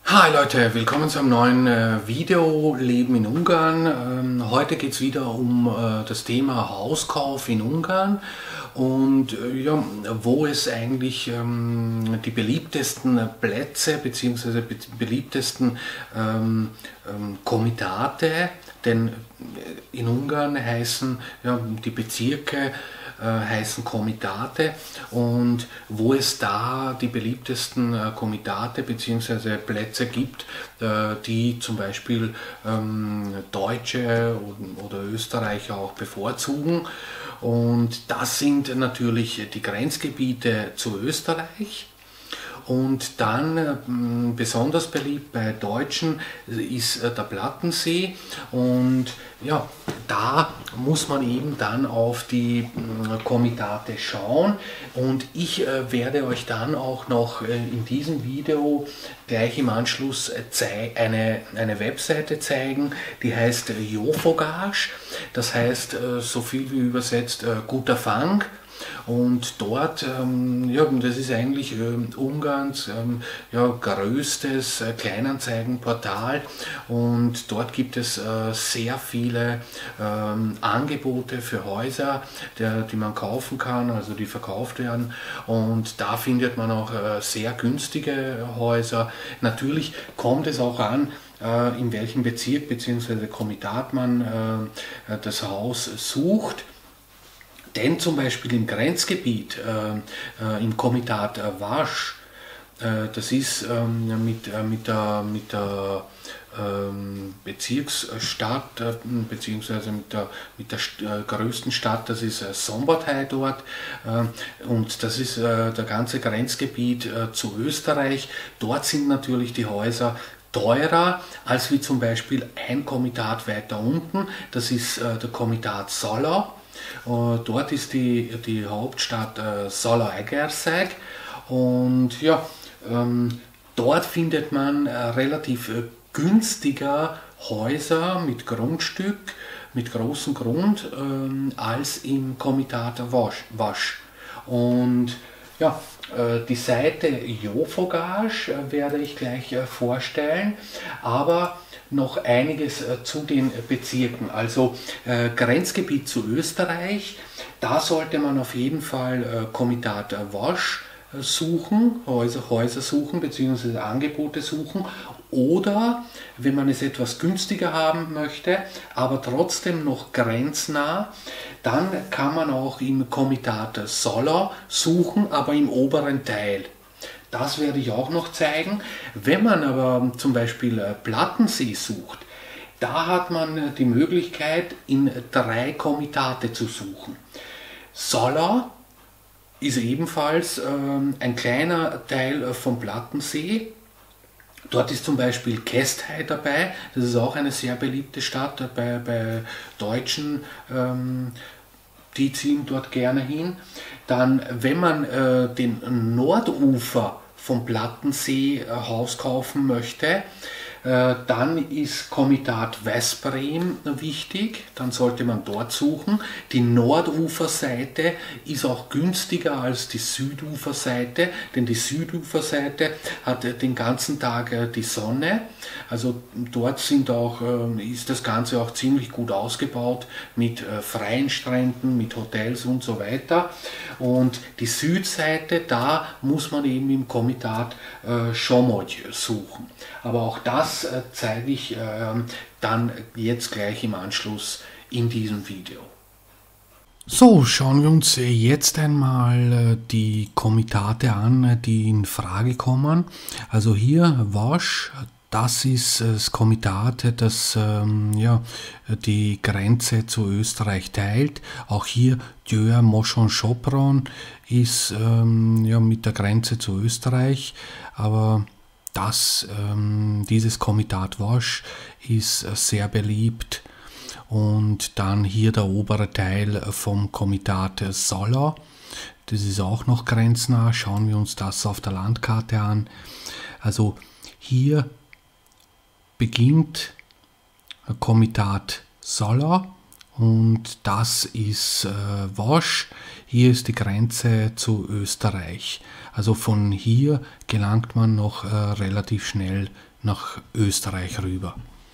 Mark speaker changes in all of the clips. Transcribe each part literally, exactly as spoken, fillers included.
Speaker 1: Hi Leute, willkommen zu einem neuen äh, Video Leben in Ungarn. Ähm, heute geht es wieder um äh, das Thema Hauskauf in Ungarn und äh, ja, wo es eigentlich ähm, die beliebtesten Plätze bzw. be beliebtesten ähm, ähm, Komitate, denn in Ungarn heißen ja, die Bezirke äh, heißen Komitate, und wo es da die beliebtesten äh, Komitate bzw. Plätze gibt, äh, die zum Beispiel ähm, Deutsche oder Österreicher auch bevorzugen. Und das sind natürlich die Grenzgebiete zu Österreich. Und dann äh, besonders beliebt bei Deutschen ist äh, der Plattensee, und ja, da muss man eben dann auf die äh, Komitate schauen, und ich äh, werde euch dann auch noch äh, in diesem Video gleich im Anschluss äh, eine, eine Webseite zeigen, die heißt äh, Jófogás, das heißt äh, so viel wie übersetzt äh, guter Fang. Und dort, ähm, ja, das ist eigentlich äh, Ungarns ähm, ja, größtes äh, Kleinanzeigenportal, und dort gibt es äh, sehr viele ähm, Angebote für Häuser, der, die man kaufen kann, also die verkauft werden, und da findet man auch äh, sehr günstige Häuser. Natürlich kommt es auch an, äh, in welchem Bezirk bzw. Komitat man äh, das Haus sucht. Denn zum Beispiel im Grenzgebiet, äh, äh, im Komitat äh, Vas, äh, das ist ähm, mit, äh, mit der, mit der ähm, Bezirksstadt, äh, beziehungsweise mit der, mit der äh, größten Stadt, das ist äh, Szombathely dort, äh, und das ist äh, der ganze Grenzgebiet äh, zu Österreich. Dort sind natürlich die Häuser teurer als wie zum Beispiel ein Komitat weiter unten, das ist äh, der Komitat Zala. Uh, dort ist die, die Hauptstadt äh, Zalaegerszeg, und ja, ähm, dort findet man äh, relativ äh, günstiger Häuser mit Grundstück, mit großem Grund, ähm, als im Komitat Vas. Und ja, äh, die Seite Jófogás äh, werde ich gleich äh, vorstellen, aber noch einiges äh, zu den Bezirken. Also äh, Grenzgebiet zu Österreich, da sollte man auf jeden Fall äh, Komitat Vas äh, suchen, Häuser, Häuser suchen bzw. Angebote suchen, oder wenn man es etwas günstiger haben möchte, aber trotzdem noch grenznah, dann kann man auch im Komitat Zala suchen, aber im oberen Teil. Das werde ich auch noch zeigen. Wenn man aber zum Beispiel Plattensee sucht, da hat man die Möglichkeit, in drei Komitate zu suchen. Zala ist ebenfalls ähm, ein kleiner Teil vom Plattensee. Dort ist zum Beispiel Keszthely dabei, das ist auch eine sehr beliebte Stadt bei, bei Deutschen, ähm, die ziehen dort gerne hin. Dann, wenn man äh, den Nordufer vom Plattensee äh, Haus kaufen möchte, äh, dann ist Komitat Veszprém wichtig, dann sollte man dort suchen. Die Norduferseite ist auch günstiger als die Süduferseite, denn die Süduferseite hat äh, den ganzen Tag äh, die Sonne, also dort sind auch, äh, ist das Ganze auch ziemlich gut ausgebaut mit äh, freien Stränden, mit Hotels und so weiter. Und die Südseite, da muss man eben im Komitat äh, Somogy suchen. Aber auch das äh, zeige ich äh, dann jetzt gleich im Anschluss in diesem Video. So, schauen wir uns jetzt einmal äh, die Komitate an, die in Frage kommen. Also hier Vas, das ist das Komitat, das ähm, ja, die Grenze zu Österreich teilt. Auch hier Győr-Moson-Sopron ist ähm, ja, mit der Grenze zu Österreich, aber das, ähm, dieses Komitat Vas ist sehr beliebt. Und dann hier der obere Teil vom Komitat Zala, das ist auch noch grenznah. Schauen wir uns das auf der Landkarte an. Also hier beginnt Komitat Zala, und das ist äh, Vas. hier ist die Grenze zu Österreich. Also von hier gelangt man noch äh, relativ schnell nach Österreich rüber.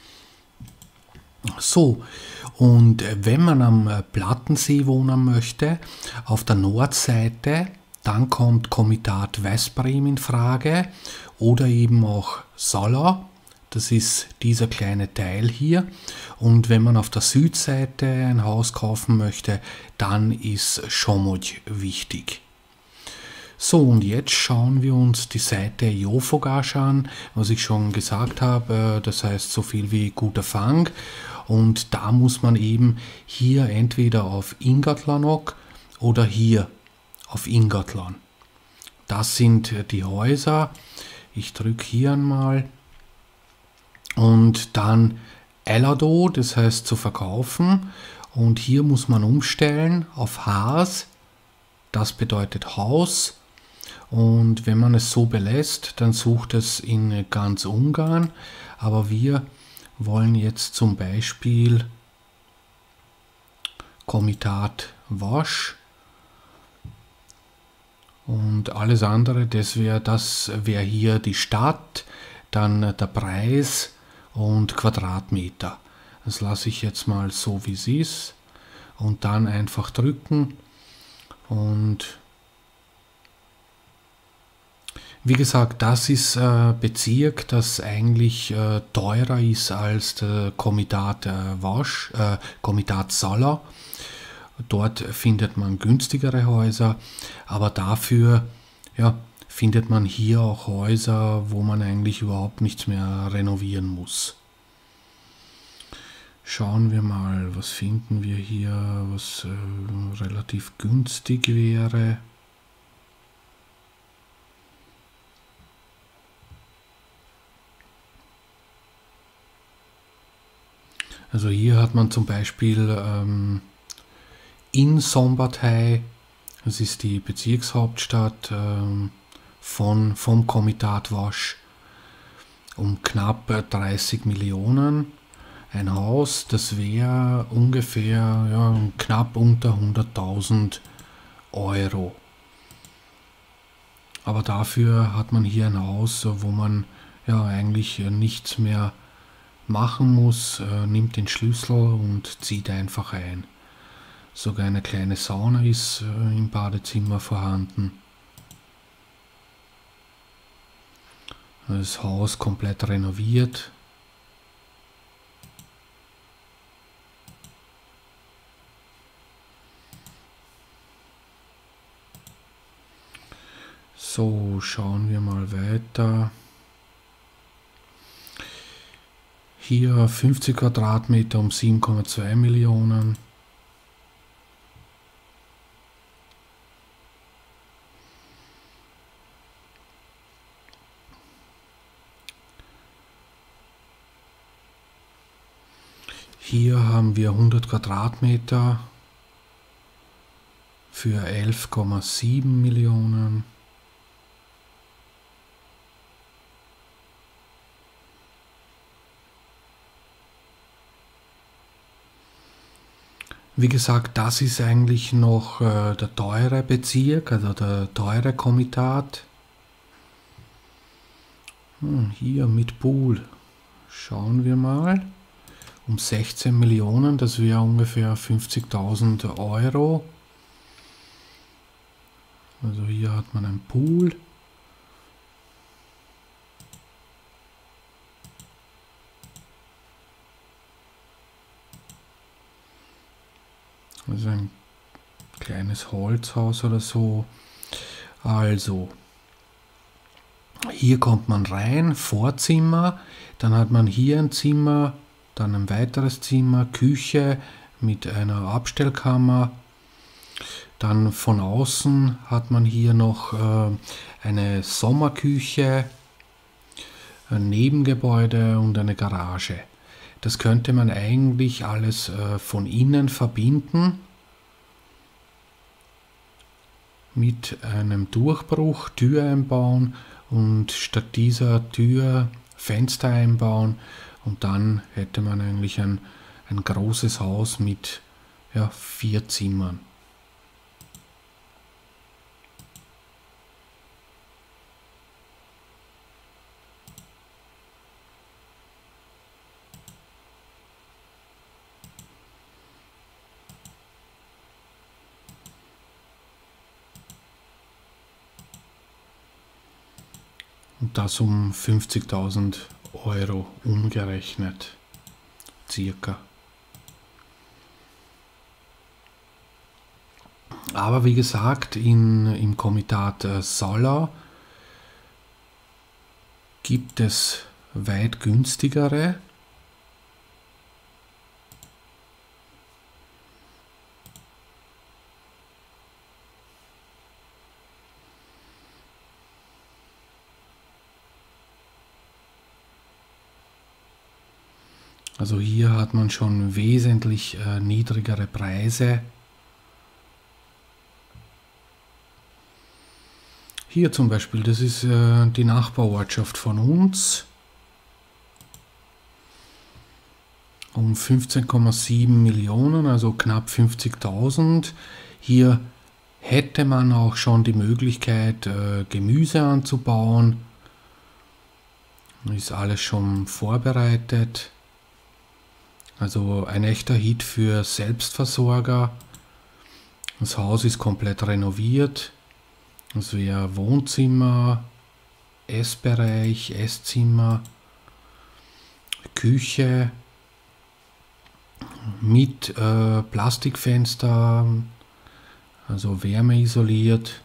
Speaker 1: So, und wenn man am Plattensee wohnen möchte, auf der Nordseite, dann kommt Komitat Veszprém in Frage oder eben auch Zala. Das ist dieser kleine Teil hier. Und wenn man auf der Südseite ein Haus kaufen möchte, dann ist Somogy wichtig. So, und jetzt schauen wir uns die Seite Jófogás an, was ich schon gesagt habe, das heißt so viel wie guter Fang. Und da muss man eben hier entweder auf Ingatlanok oder hier auf Ingatlan. Das sind die Häuser. Ich drücke hier einmal. Und dann Eladó, das heißt zu verkaufen. Und hier muss man umstellen auf Ház. Das bedeutet Haus. Und wenn man es so belässt, dann sucht es in ganz Ungarn. Aber wir wollen jetzt zum Beispiel Komitat Vas. Und alles andere, das wäre das wäre hier die Stadt, dann der Preis und Quadratmeter. Das lasse ich jetzt mal so, wie es ist. Und dann einfach drücken. Und wie gesagt, das ist äh, Bezirk, das eigentlich äh, teurer ist als der Komitat äh, Vas, äh, Komitat Zala. Dort findet man günstigere Häuser, aber dafür ja, findet man hier auch Häuser, wo man eigentlich überhaupt nichts mehr renovieren muss. Schauen wir mal, was finden wir hier, was äh, relativ günstig wäre. Also hier hat man zum Beispiel ähm, in Szombathely, das ist die Bezirkshauptstadt ähm, von, vom Komitat Vas, um knapp dreißig Millionen. Ein Haus, das wäre ungefähr ja, knapp unter hunderttausend Euro. Aber dafür hat man hier ein Haus, wo man ja eigentlich nichts mehr machen muss, äh, nimmt den Schlüssel und zieht einfach ein. Sogar eine kleine Sauna ist äh, im Badezimmer vorhanden. Das Haus komplett renoviert. So, schauen wir mal weiter. Hier fünfzig Quadratmeter um sieben Komma zwei Millionen. Hier haben wir hundert Quadratmeter für elf Komma sieben Millionen. Wie gesagt, das ist eigentlich noch äh, der teure Bezirk, also der teure Komitat. Hm, hier mit Pool. Schauen wir mal. Um sechzehn Millionen, das wäre ungefähr fünfzigtausend Euro. Also hier hat man einen Pool. Also ein kleines Holzhaus oder so. Also, hier kommt man rein, Vorzimmer, dann hat man hier ein Zimmer, dann ein weiteres Zimmer, Küche mit einer Abstellkammer. Dann von außen hat man hier noch äh, eine Sommerküche, ein Nebengebäude und eine Garage. Das könnte man eigentlich alles äh, von innen verbinden mit einem Durchbruch, Tür einbauen und statt dieser Tür Fenster einbauen und dann hätte man eigentlich ein, ein großes Haus mit ja, vier Zimmern. Und das um fünfzigtausend Euro umgerechnet, circa. Aber wie gesagt, in, im Komitat äh, Sallau gibt es weit günstigere. Also hier hat man schon wesentlich äh, niedrigere Preise. Hier zum Beispiel, das ist äh, die Nachbarortschaft von uns. Um fünfzehn Komma sieben Millionen, also knapp fünfzigtausend. Hier hätte man auch schon die Möglichkeit, äh, Gemüse anzubauen. Ist alles schon vorbereitet. Also ein echter Hit für Selbstversorger. Das Haus ist komplett renoviert. Das wäre Wohnzimmer, Essbereich, Esszimmer, Küche mit äh, Plastikfenster, also wärmeisoliert.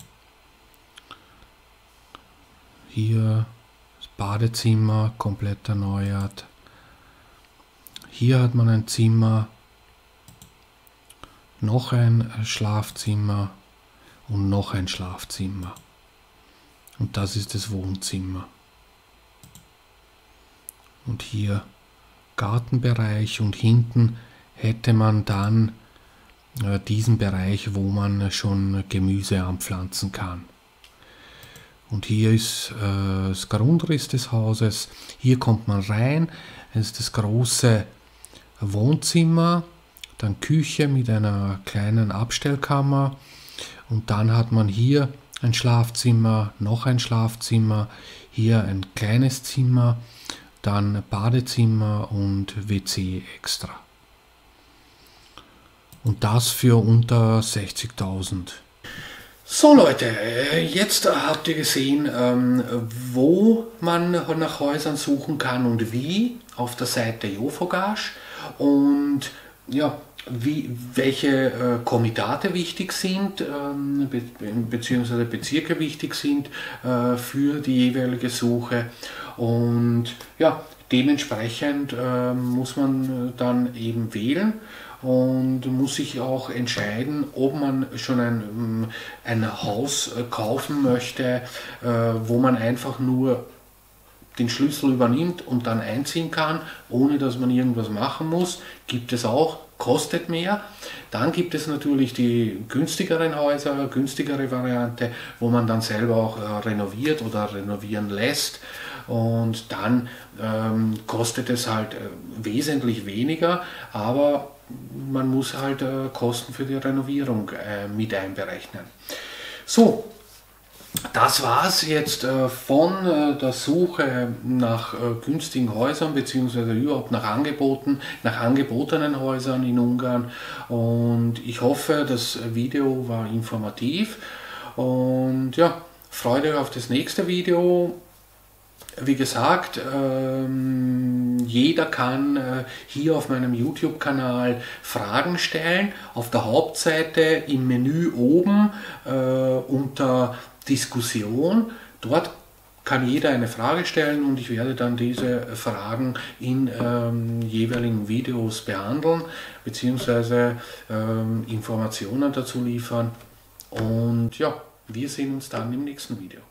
Speaker 1: Hier das Badezimmer komplett erneuert. Hier hat man ein Zimmer, noch ein Schlafzimmer und noch ein Schlafzimmer. Und das ist das Wohnzimmer. Und hier Gartenbereich und hinten hätte man dann äh, diesen Bereich, wo man schon Gemüse anpflanzen kann. Und hier ist äh, das Grundriss des Hauses. Hier kommt man rein. Es ist das große Wohnzimmer, dann Küche mit einer kleinen Abstellkammer und dann hat man hier ein Schlafzimmer, noch ein Schlafzimmer, hier ein kleines Zimmer, dann Badezimmer und W C extra. Und das für unter sechzigtausend. So Leute, jetzt habt ihr gesehen, wo man nach Häusern suchen kann und wie auf der Seite Jofogage und ja, wie, welche äh, Komitate wichtig sind, ähm, be beziehungsweise Bezirke wichtig sind äh, für die jeweilige Suche und ja, dementsprechend äh, muss man dann eben wählen und muss sich auch entscheiden, ob man schon ein, ein Haus kaufen möchte, äh, wo man einfach nur den Schlüssel übernimmt und dann einziehen kann, ohne dass man irgendwas machen muss. Gibt es auch, kostet mehr. Dann gibt es natürlich die günstigeren Häuser, günstigere Variante, wo man dann selber auch äh, renoviert oder renovieren lässt. Und dann ähm, kostet es halt äh, wesentlich weniger, aber man muss halt äh, Kosten für die Renovierung äh, mit einberechnen. So, das war es jetzt äh, von äh, der Suche nach äh, günstigen Häusern beziehungsweise überhaupt nach Angeboten, nach angebotenen Häusern in Ungarn und ich hoffe, das Video war informativ und ja, freut euch auf das nächste Video. Wie gesagt, ähm, jeder kann äh, hier auf meinem YouTube-Kanal Fragen stellen. Auf der Hauptseite im Menü oben äh, unter Diskussion. Dort kann jeder eine Frage stellen und ich werde dann diese Fragen in ähm, jeweiligen Videos behandeln bzw. ähm, Informationen dazu liefern. Und ja, wir sehen uns dann im nächsten Video.